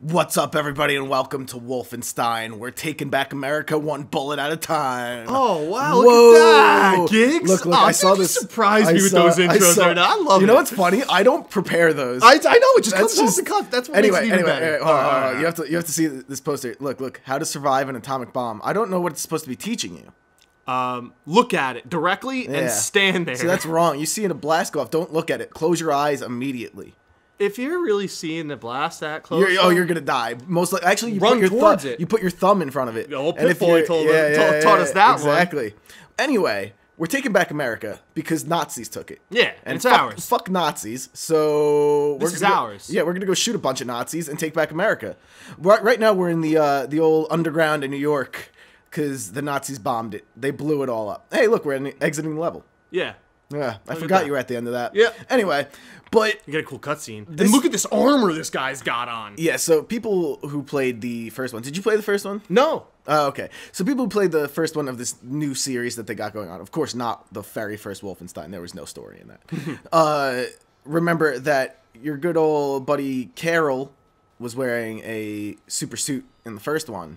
What's up, everybody, and welcome to Wolfenstein. We're taking back America one bullet at a time. Oh, wow, look at that, Gigs. Look, I saw this. You surprised me with those intros right now. I love it. You know what's funny? I don't prepare those. I know, it just comes off the cuff. That's what makes it even better. Hold on. You have to see this poster. Look, how to survive an atomic bomb. I don't know what it's supposed to be teaching you. Look at it directly and stand there. See, that's wrong. You see a blast go off, don't look at it. Close your eyes immediately. If you're really seeing the blast that close, you're gonna die. Most likely, actually, you run towards it. You put your thumb in front of it. The old Pitbull taught us that exactly. Anyway, we're taking back America because Nazis took it. Yeah, and it's ours. Fuck Nazis. So this is ours. Yeah, we're gonna go shoot a bunch of Nazis and take back America. Right now, we're in the old underground in New York because the Nazis bombed it. They blew it all up. Hey, look, we're exiting the level. Yeah. Yeah, I forgot you were at the end of that. Yeah. Anyway, but you got a cool cutscene. And look at this armor this guy's got on. Yeah. So people who played the first one, did you play the first one? No. Oh, okay. So people who played the first one of this new series that they got going on, of course, not the very first Wolfenstein. There was no story in that. Remember that your good old buddy Carol was wearing a super suit in the first one,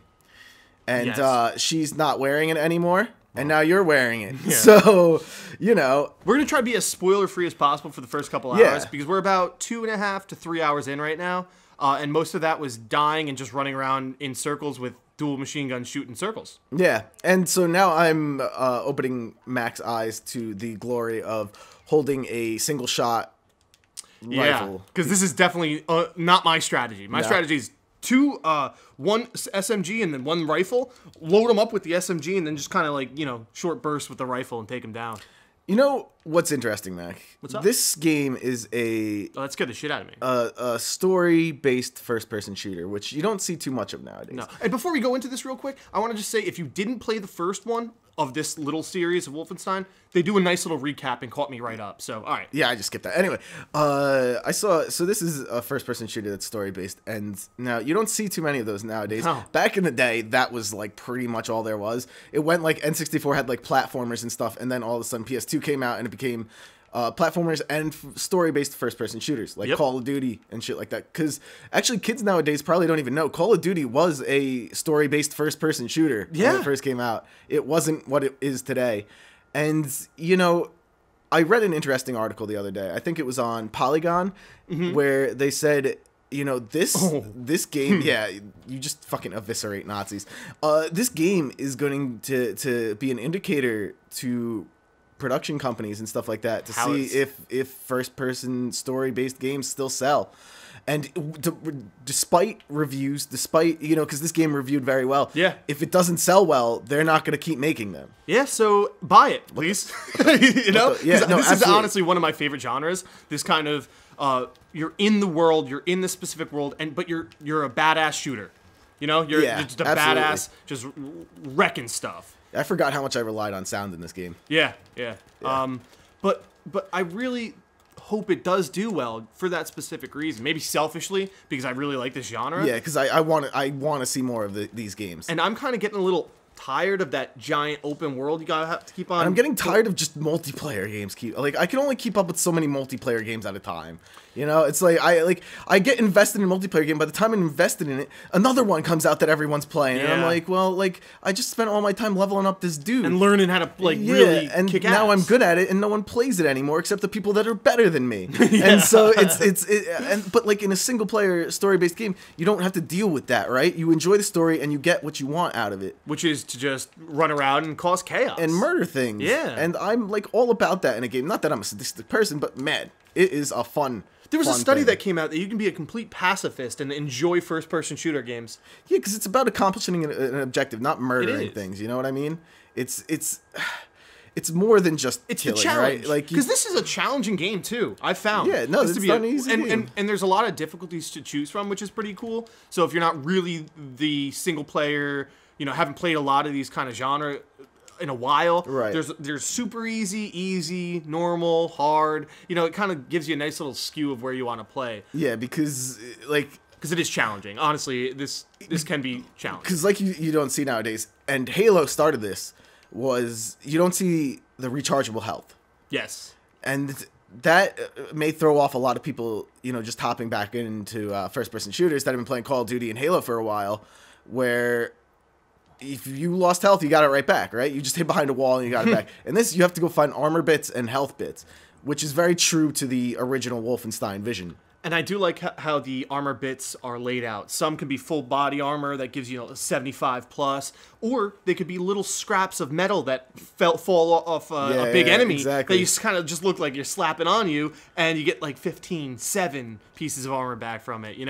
and she's not wearing it anymore. And now you're wearing it. Yeah. So, you know. We're going to try to be as spoiler-free as possible for the first couple hours. Because we're about 2.5 to 3 hours in right now. And most of that was dying and just running around in circles with dual machine guns shooting circles. Yeah. And so now I'm opening Mac's eyes to the glory of holding a single-shot rifle. Because this is definitely not my strategy. My strategy is one SMG and then one rifle, load them up with the SMG, and then just kind of like, short bursts with the rifle and take them down. You know what's interesting, Mac? What's up? This game is that scared the shit out of me. A story-based first-person shooter, which you don't see too much of nowadays. No. And before we go into this real quick, I want to just say, if you didn't play the first one of this little series of Wolfenstein, they do a nice little recap and caught me right up. So, all right. Yeah, I just skipped that. Anyway, so this is a first-person shooter that's story-based, and now you don't see too many of those nowadays. No. Back in the day, that was like pretty much all there was. It went like N64 had like platformers and stuff, and then all of a sudden PS2 came out and it became platformers and story-based first-person shooters like Call of Duty and shit like that. Because actually, kids nowadays probably don't even know Call of Duty was a story-based first-person shooter when it first came out. It wasn't what it is today. And I read an interesting article the other day. I think it was on Polygon, where they said, this game, you just fucking eviscerate Nazis. This game is going to be an indicator to production companies and stuff like that to see if first-person story-based games still sell. And despite reviews, because this game reviewed very well, if it doesn't sell well, they're not going to keep making them. Yeah, so buy it, please. This is honestly one of my favorite genres. This kind of, you're in the world, you're in the specific world, but you're a badass shooter. You're just a badass, just wrecking stuff. I forgot how much I relied on sound in this game. Yeah. But I really hope it does do well for that specific reason. Maybe selfishly, because I really like this genre. Yeah, because I want to see more of these games. And I'm kind of getting a little tired of that giant open world you gotta have to keep on. And I'm getting tired of just multiplayer games. I can only keep up with so many multiplayer games at a time. It's like I get invested in a multiplayer game. By the time I'm invested in it, another one comes out that everyone's playing, and I'm like, well, I just spent all my time leveling up this dude and learning how to really kick ass. Now I'm good at it, and no one plays it anymore except the people that are better than me. And so but like in a single player story based game, you don't have to deal with that, right? You enjoy the story and you get what you want out of it, which is to just run around and cause chaos and murder things. Yeah, and I'm like all about that in a game. Not that I'm a sadistic person, but man, it is a fun. There was a study that came out that you can be a complete pacifist and enjoy first-person shooter games. Yeah, because it's about accomplishing an objective, not murdering things. You know what I mean? It's more than just killing, the challenge, right? Because this is a challenging game too. I found. Yeah, no, this is not an easy game. And there's a lot of difficulties to choose from, which is pretty cool. So if you're not really the single player, haven't played a lot of these kind of genre in a while. Right. There's super easy, normal, hard. It kind of gives you a nice little skew of where you want to play. Yeah, because it is challenging. Honestly, this can be challenging. Because you don't see nowadays, and Halo started this, was you don't see the rechargeable health. Yes. And that may throw off a lot of people, just hopping back into first-person shooters that have been playing Call of Duty and Halo for a while, where if you lost health, you got it right back, right? You just hid behind a wall and you got it back. And this, you have to go find armor bits and health bits, which is very true to the original Wolfenstein vision. And I do like how the armor bits are laid out. Some can be full body armor that gives you 75 plus, or they could be little scraps of metal that fall off a big enemy that you kind of just look like you're slapping on you, and you get like 7 pieces of armor back from it.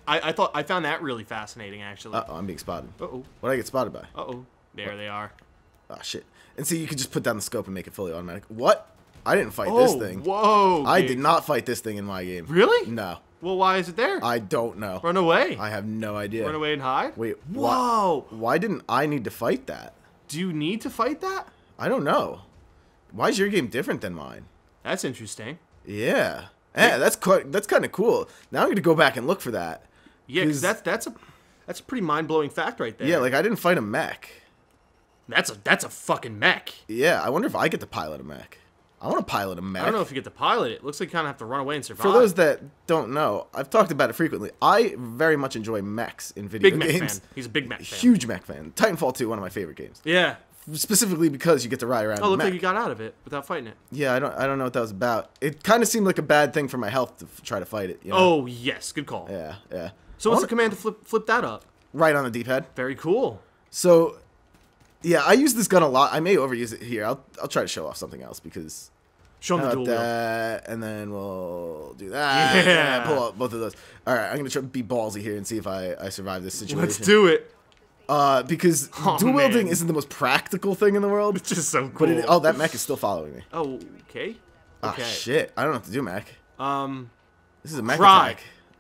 I found that really fascinating, actually. Uh-oh, I'm being spotted. Uh-oh. What did I get spotted by? Uh-oh. There they are. Oh, shit. And see, you could just put down the scope and make it fully automatic. What? I didn't fight this thing. Whoa! I did not fight this thing in my game. Really? No. Well, why is it there? I don't know. Run away. I have no idea. Run away and hide? Wait. Whoa! Why didn't I need to fight that? Do you need to fight that? I don't know. Why is your game different than mine? That's interesting. Yeah. Yeah, that's kind of cool. Now I'm going to go back and look for that. Yeah, because that's a pretty mind-blowing fact right there. Yeah, like I didn't fight a mech. That's a fucking mech. Yeah, I wonder if I get to pilot a mech. I want to pilot a mech. I don't know if you get to pilot it. It looks like you kind of have to run away and survive. For those that don't know, I've talked about it frequently. I very much enjoy mechs in video games. Big mech fan. He's a big mech fan. Huge mech fan. Titanfall 2, one of my favorite games. Yeah. Specifically because you get to ride around. Oh, look like you got out of it without fighting it. Yeah, I don't know what that was about. It kind of seemed like a bad thing for my health to try to fight it. Oh yes, good call. Yeah, yeah. So what's the command to flip that up? Right on the D-pad. Very cool. So, yeah, I use this gun a lot. I may overuse it here. I'll try to show off something else because. Show them the dual that, and then we'll do that. Yeah. Pull out both of those. All right, I'm gonna try to be ballsy here and see if I survive this situation. Let's do it. Because dual wielding isn't the most practical thing in the world. It's just so cool. But that mech is still following me. Oh, okay. Ah, shit. I don't know what to do, Mac. This is a mech cry.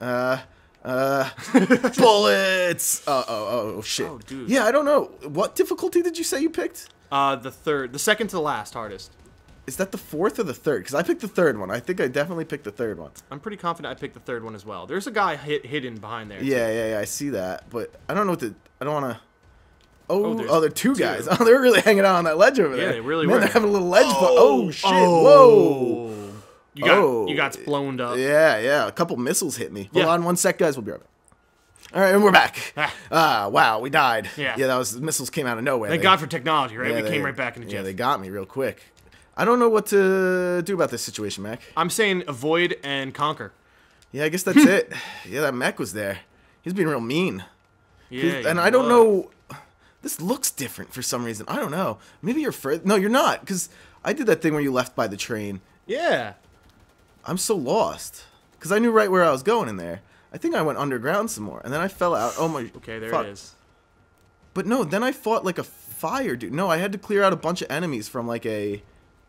attack. Bullets. Oh, shit. Oh, dude. Yeah, I don't know. What difficulty did you say you picked? The second to the last hardest. Is that the fourth or the third? Because I picked the third one. I think I definitely picked the third one. I'm pretty confident I picked the third one as well. There's a guy hidden behind there. Yeah, I see that. But I don't know what to... I don't want to... Oh, there are two guys. Oh, they're really hanging out on that ledge over there. Yeah, they really were. Man, they're having a little ledge... Oh, shit. Whoa. You got blown up. Yeah. A couple missiles hit me. Hold on one sec, guys. We'll be right back. All right, and we're back. Wow, we died. Yeah, the missiles came out of nowhere. Thank God for technology, right? We came right back into jail. Yeah, they got me real quick. I don't know what to do about this situation, Mac. I'm saying avoid and conquer. Yeah, I guess that's it. Yeah, that mech was there. He's being real mean. Yeah, and I don't know. This looks different for some reason. I don't know. Maybe you're further. No, you're not, because I did that thing where you left by the train. Yeah. I'm so lost, because I knew right where I was going in there. I think I went underground some more, and then I fell out. Oh my. Okay, there it is. But no, then I fought like a fire dude. No, I had to clear out a bunch of enemies from like a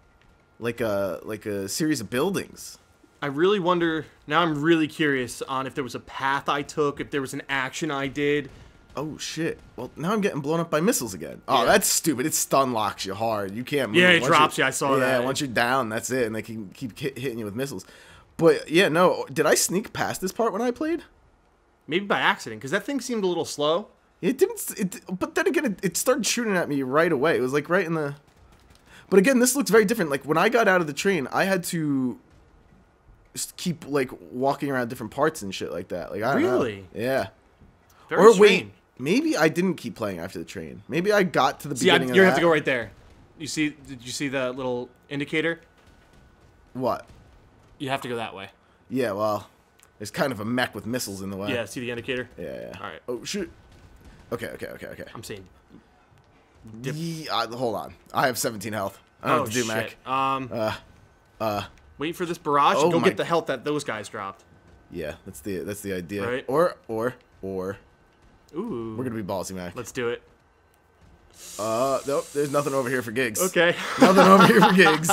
series of buildings. I really wonder, now I'm really curious on if there was a path I took, if there was an action I did. Oh shit. Well, now I'm getting blown up by missiles again. Oh, that's stupid. It stun locks you hard. You can't move. Yeah, it drops you. I saw that. Yeah, once you're down, that's it, and they can keep hitting you with missiles. But yeah, no, did I sneak past this part when I played? Maybe by accident, because that thing seemed a little slow. It didn't, but then again, it started shooting at me right away. It was like right in the... But again, this looks very different. Like, when I got out of the train, I had to just keep, like, walking around different parts and shit like that. Like, I don't know. Yeah. Very strange. Wait, maybe I didn't keep playing after the train. Maybe I got to the beginning of that. You have to go right there. Did you see the little indicator? What? You have to go that way. Yeah, well, there's kind of a mech with missiles in the way. Yeah, see the indicator? Yeah. All right. Oh, shit. Okay. I'm saying... hold on. I have 17 health. I don't know what to do, Mac. Wait for this barrage and go get the health that those guys dropped. Yeah, that's the idea. Right. Or. Ooh. We're gonna be ballsy, Mac. Let's do it. Nope. There's nothing over here for gigs. Okay. Nothing over here for gigs.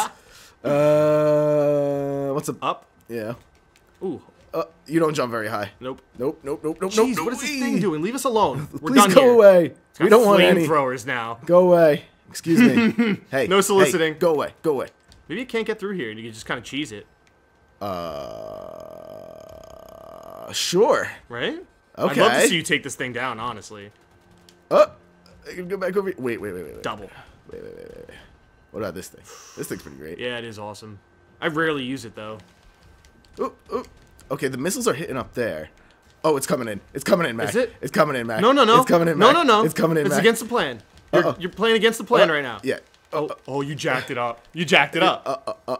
What's up? Yeah. Ooh. You don't jump very high. Nope. Nope. Jeez, what is this thing doing? Leave us alone. We're Please done go here. away. We don't want any flamethrowers now. Go away. Excuse me. Hey. No soliciting. Hey, go away. Go away. Maybe you can't get through here and you can just kind of cheese it. Sure. Right? Okay. I'd love to see you take this thing down, honestly. I can go back over here. Wait. Double. Wait. What about this thing? This thing's pretty great. Yeah, it is awesome. I rarely use it though. Ooh, ooh. Okay, the missiles are hitting up there. Oh, it's coming in. It's coming in, Mac. Is it? It's coming in, Mac. No, no, no. It's coming in, Mac. No. It's coming in, It's Mac. against the plan. You're playing against the plan right now. Yeah. Oh, you jacked it up. You jacked it up.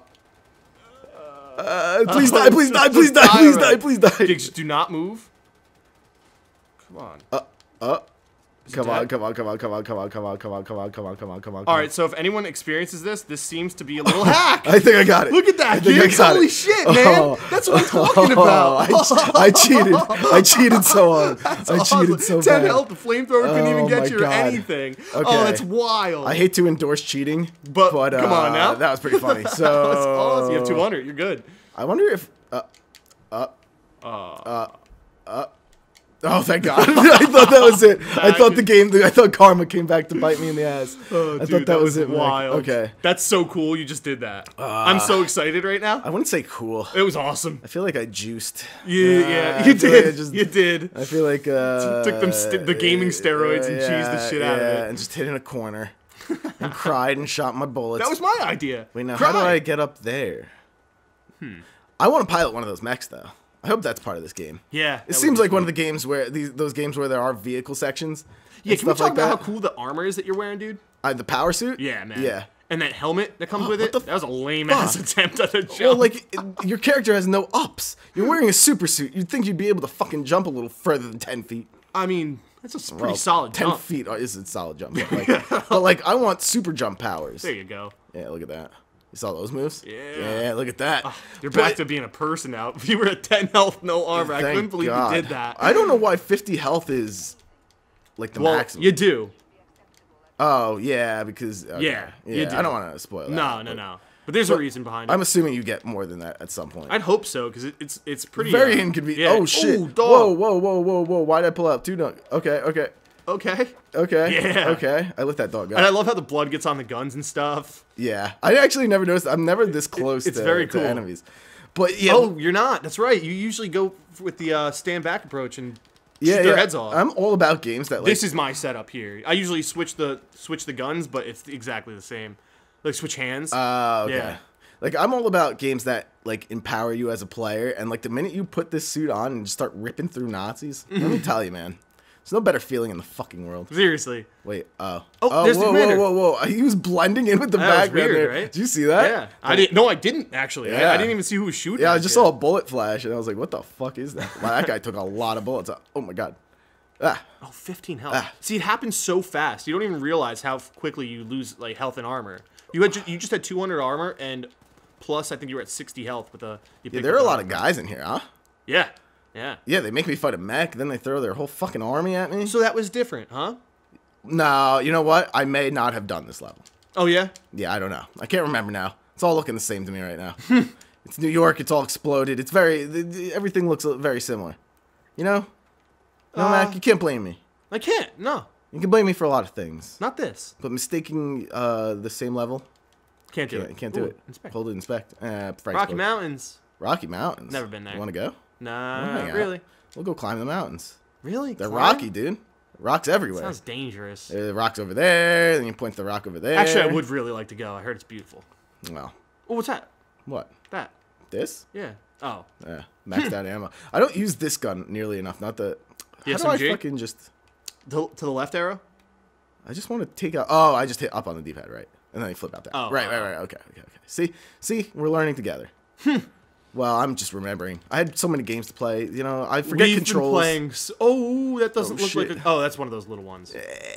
Please die, please die, please die, please die, please die. Gigs, do not move. Come on. Come on, come on, come on, come on, come on, come on, come on, come on, come on, come on, come on. All right, so if anyone experiences this seems to be a little hack. I think I got it. Look at that, Gigs. Holy shit, man. That's what I'm talking about. I cheated. I cheated so hard. I cheated so 10 bad. health, the flamethrower couldn't even get my you or God. anything. Okay. Oh, that's wild. I hate to endorse cheating, but come on now. That was pretty funny. So that's awesome. You have 200. You're good. I wonder if oh, thank God. I thought that was it. I thought karma came back to bite me in the ass. Oh, I dude, thought that was it, wild. Mike. Okay. That's so cool you just did that. I'm so excited right now. I wouldn't say cool. It was awesome. I feel like I juiced. Yeah, you did. You did. I feel like took them the gaming steroids and cheesed the shit out of it. And just hid in a corner and cried and shot my bullets. That was my idea. Wait, now how do I get up there? I want to pilot one of those mechs though. I hope that's part of this game. Yeah. It seems like one of the games where those games where there are vehicle sections. Yeah, can we talk about how cool the armor is that you're wearing, dude? The power suit? Yeah, man. Yeah. And that helmet that comes with it? That was a lame-ass attempt at a jump. Well, like, your character has no ups. You're wearing a super suit. You'd think you'd be able to fucking jump a little further than 10 feet. I mean, that's a pretty solid 10 jump. feet is a solid jump. But, like, I want super jump powers. There you go. Yeah, look at that. You saw those moves? Yeah. Yeah, look at that. You're back to being a person now. If you were at 10 health, no armor, I couldn't believe you did that. I don't know why 50 health is, like, the maximum. You do. Oh, yeah, because... Okay. Yeah, you do. I don't want to spoil that. No. But there's a reason behind it. I'm assuming you get more than that at some point. I'd hope so, because it's pretty... Very inconvenient. Yeah. Oh, shit. Ooh, dog. Whoa. Why did I pull out two dogs? Okay. Yeah. Okay. I let that dog go. And I love how the blood gets on the guns and stuff. Yeah. I actually never noticed. I'm never this close it's very cool. to enemies. But yeah. Oh, you're not. That's right. You usually go with the stand back approach and shoot their heads off. I'm all about games that like... This is my setup here. I usually switch the guns, but it's exactly the same. Like switch hands. Okay. Yeah. Like I'm all about games that like empower you as a player, and like the minute you put this suit on and just start ripping through Nazis, let me tell you, man. There's no better feeling in the fucking world. Seriously. Wait, there's the commander. Whoa. He was blending in with the background weird, there. Right? Did you see that? Yeah. I didn't. No, I didn't actually. Yeah. I didn't even see who was shooting. Yeah, I just saw a bullet flash, and I was like, what the fuck is that? Wow, that guy took a lot of bullets. Oh, my God. Ah. Oh, 15 health. See, it happens so fast. You don't even realize how quickly you lose like health and armor. You just had 200 armor, and plus I think you were at 60 health with a... Yeah, there are a lot of guys in here, huh? Yeah. Yeah, they make me fight a mech, then they throw their whole fucking army at me. So that was different, huh? No, you know what? I may not have done this level. Oh, yeah? Yeah, I don't know. I can't remember now. It's all looking the same to me right now. It's New York. It's all exploded. It's everything looks very similar. You know? No, Mac, you can't blame me. I can't. No. You can blame me for a lot of things. Not this. But mistaking the same level... Can't do it. Can't do it. Inspect. Hold it, inspect. Rocky Mountains. Rocky Mountains? Never been there. You want to go? Nah, not really. We'll go climb the mountains. Really? They're rocky, dude. Rocks everywhere. Sounds dangerous. The rock's over there, then you point the rock over there. Actually, I would really like to go. I heard it's beautiful. Well. Oh, what's that? What? That. This? Yeah. Oh. Yeah. Maxed out ammo. I don't use this gun nearly enough. Not the... The How SMG? do I fucking just... To the left arrow? I just want to take out... Oh, I just hit up on the D-pad, right. And then you flip out there. Oh. Right. Okay. See? We're learning together. Well, I'm just remembering. I had so many games to play. You know, I forget controls. Been playing... that doesn't look shit. like... Oh, that's one of those little ones.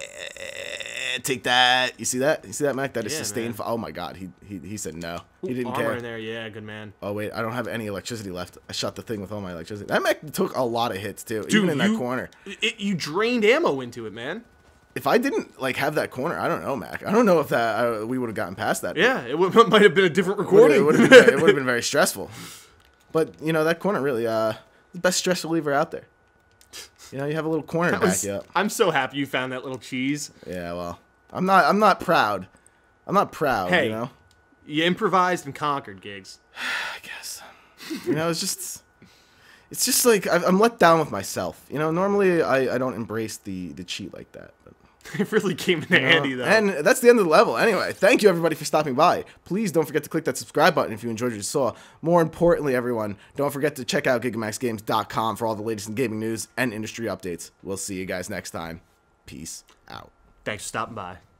Take that. You see that? You see that, Mac? That is Yeah, sustained. man. Oh, my God. He said no. He didn't armor care. in there. Yeah, good man. Oh, wait. I don't have any electricity left. I shot the thing with all my electricity. That Mac took a lot of hits, too. Dude, even in that corner. You drained ammo into it, man. If I didn't like have that corner, I don't know, Mac. I don't know if that we would have gotten past that. Yeah, might have been a different recording. It would have been very stressful. But you know that corner really, the best stress reliever out there. You know, you have a little corner to back you up. I'm so happy you found that little cheese. Yeah, well, I'm not proud. I'm not proud. Hey, you know, you improvised and conquered, Gigs. I guess. You know, it's just like I'm let down with myself. You know, normally I don't embrace the cheat like that. But It really came in handy, though. And that's the end of the level. Anyway, thank you, everybody, for stopping by. Please don't forget to click that subscribe button if you enjoyed what you saw. More importantly, everyone, don't forget to check out GigamaxGames.com for all the latest in gaming news and industry updates. We'll see you guys next time. Peace out. Thanks for stopping by.